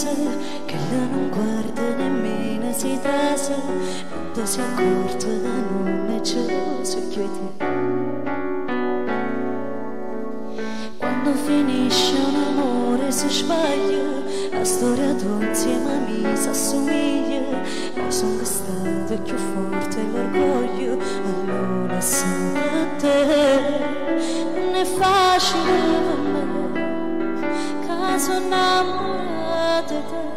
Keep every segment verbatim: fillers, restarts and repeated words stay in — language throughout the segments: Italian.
mese che lei non guarda nemmeno si tese, non si è accorto da non è geloso io e te. Quando finisce un amore si sbaglia, la storia tua insieme a me si assomiglia. Io sono stato più forte l'orgoglio, allora sempre te. Non è facile per me, che sono innamorata di te.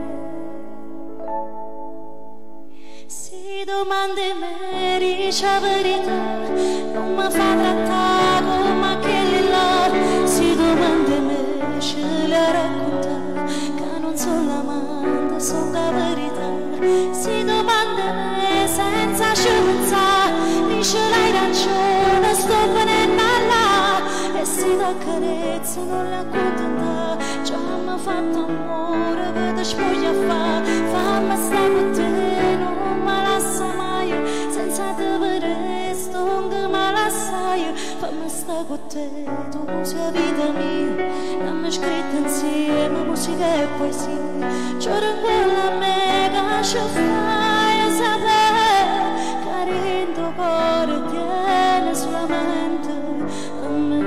Si domanda me, dice la verità, non mi fa trattare come quelli là. Si domanda me, ce la racconta, che non sono l'amante, sono la verità. Si domanda me, senza ci pensare, dice l'hai ragione, sto venendo là. E si da carezza, non la contenta, già mi ha fatto amore, che ti spoglia fa, fammi stare con te, non mi lascia mai, senza te vedere, sto che mi lasciai, fammi stare con te, tu sei vita mia, l'abbiamo scritta insieme, musica e poesia, giuro quella me che ci fai sapere, che in tuo cuore tiene solamente a me.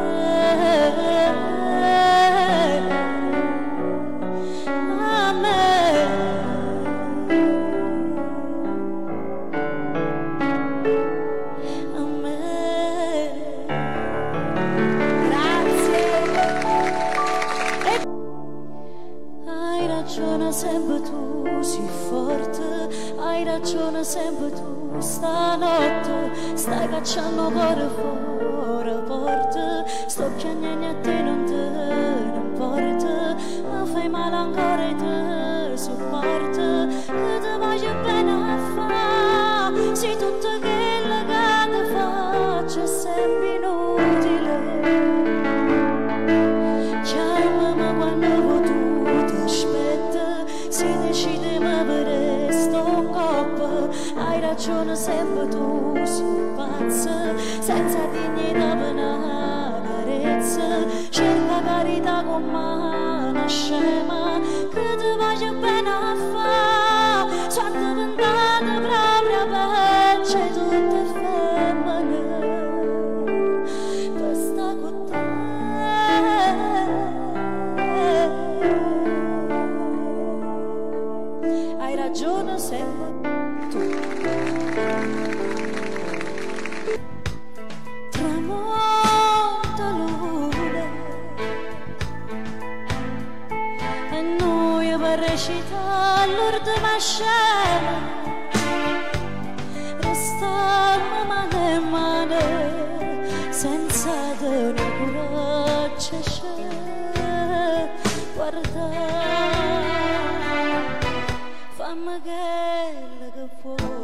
A me. A me. Grazie. Hai ragione sempre tu, sii forte, hai ragione sempre tu, stanotte stai cacciando cuore fuori porta, sto piangendo a te non te non porta, mi fai male ancora e te sopporta, che ti voglio bene a fare, se tutto quello che ti faccio è sempre inutile. Chiamami quando tu ti aspetta, si decide ma per sto coppa, hai ragione sempre tu, sei pazza, senza dignità per una carezza, cerca carità con mano scema, che ti voglio bene a fare, sono diventata proprio peggio e tutte femmine, per sta con te. Hai ragione sempre tu. Tramonta luna e noi per recitare l'ultima scena restammo mano in mano senza una coraggio c'è guardare, fammi quello che puoi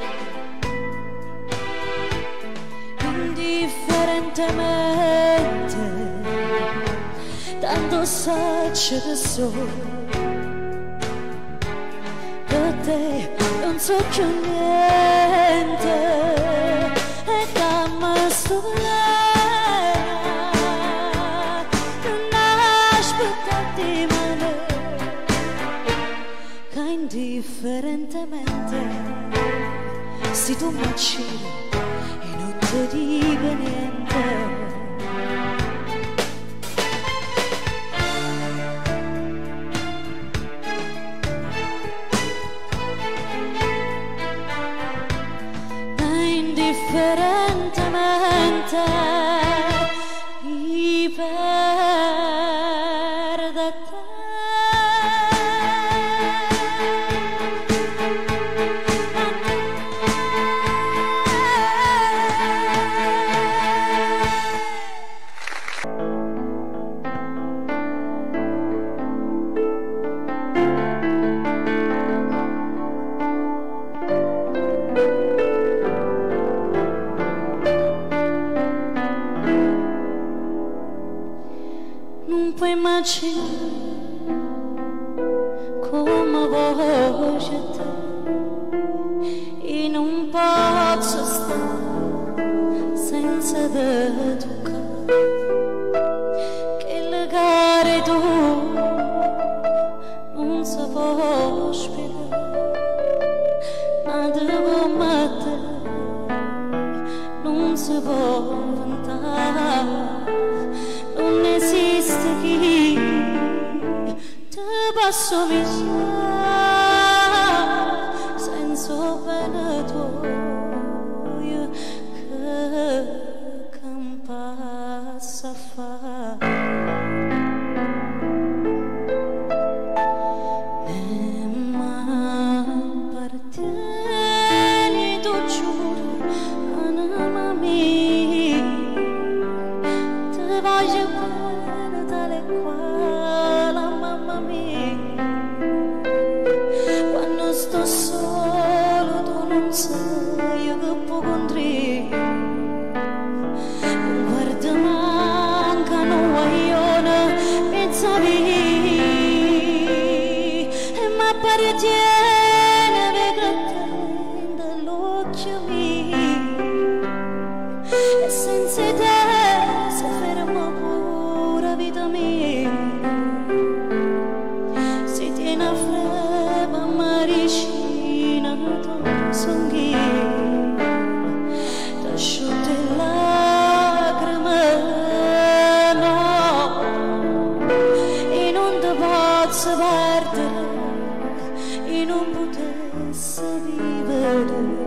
indifferentemente, tanto saccio che so, per te non so più niente, e dammi sto veleno, non aspettati male, che indifferentemente, se tu mi uccidi e non ti dico niente. Indifferentemente i perdo te. Non puoi immaginare come voglio te, e non posso stare senza te toccare, che le gare tu non posso misurare senza bene tuo che campassa a fare. Sto solo, tu non sai che può contri. Guarda, manca un guaglione mezza via, ma appartiene veramente all'occhio mio. E senza te si ferma pure vita mia. Si tiene a freddo maricina songhia, t'asciutte lacrime no, e non te posso perdere, e non potesse vivere.